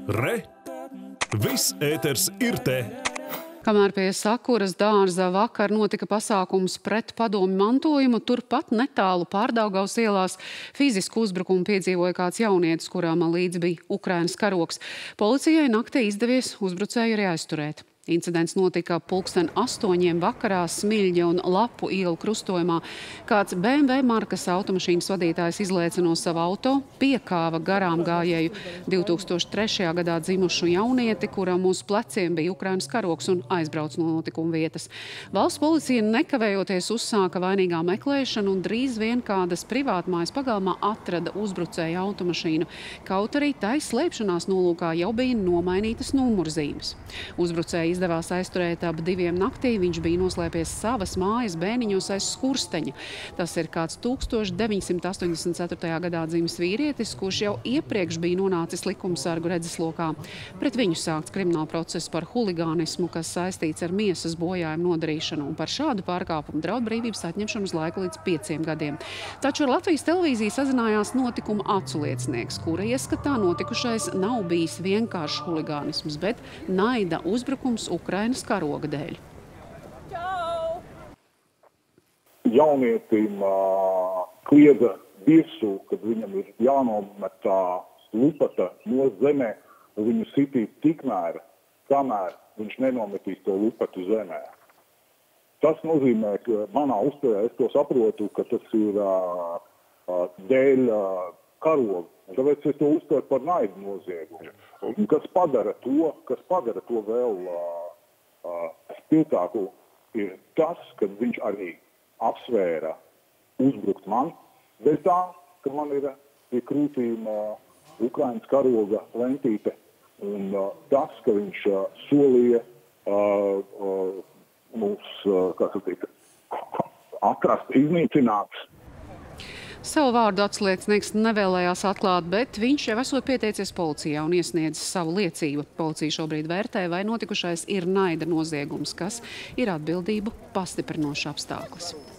Re! Viss ēters ir te! Kamēr pie Sakuras dārza vakar notika pasākums pret padomju mantojumu, turpat netālu Pārdaugavas ielās fizisku uzbrukumu piedzīvoja kāds jaunietis, kurām līdz bija Ukrainas karogs. Policijai naktī izdevies uzbrucēju arī aizturēt. Incidents notika 8:00 vakarā Smiļģa un Lapu ielu krustojumā. Kāds BMW markas automašīnas vadītājs izlēca no sava auto, piekāva garām gājēju 2003. gadā dzimušu jaunieti, kuram uz pleciem bija Ukrainas karogs, un aizbrauc no notikuma vietas. Valsts policija nekavējoties uzsāka vainīgā meklēšanu un drīz vien kādas privātmājas pagalmā atrada uzbrucēju automašīnu. Kaut arī tai slēpšanās nolūkā jau bija nomainītas numurzīmes. Uzbrucēji izdevās aizturēt ap 2 naktī. Viņš bija noslēpies savas mājas bēniņos aiz skursteņa. Tas ir kāds 1984. gadā dzimis vīrietis, kurš jau iepriekš bija nonācis likumsargu redzeslokā. Pret viņu sākts krimināla process par huligānismu, kas saistīts ar miesas bojājumu nodarīšanu, un par šādu pārkāpumu draud brīvības atņemšanu uz laiku līdz 5 gadiem. Taču ar Latvijas televīziju sazinājās notikuma aculiecinieks, kura ieskatā notikušais nav bijis vienkāršs huligānisms, bet naida uzbrukums Ukrainas karoga dēļ. Jaunietim kliedza virsū, kad viņam ir jānomet tā lupata no zemē, un viņu sitīt tikmēr, kamēr viņš nenometīs to lupatu zemē. Tas nozīmē, ka manā uztverē es to saprotu, ka tas ir dēļ karoga. Tāpēc es to uztveru par naidu noziegumu. Kas padara to vēl spilgtāku, ir tas, ka viņš arī apsvēra uzbrukt man, dēļ tā, ka man ir pie krūtīm Ukrainas karoga lentīte, un tas, ka viņš solīja mūs, atrast, iznīcināt. Savu vārdu aculiecinieks nevēlējās atklāt, bet viņš jau esot pieteicies policijā un iesniedzis savu liecību. Policija šobrīd vērtē, vai notikušais ir naida noziegums, kas ir atbildību pastiprinošs apstākļus.